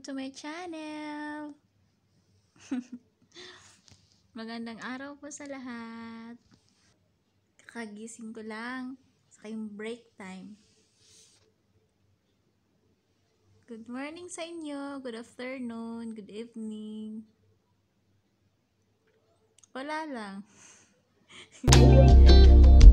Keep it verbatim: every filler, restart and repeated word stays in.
to my channel! Magandang araw po sa lahat. Kakagising ko lang sa kayong break time. Good morning sa inyo, good afternoon, good evening. Wala lang.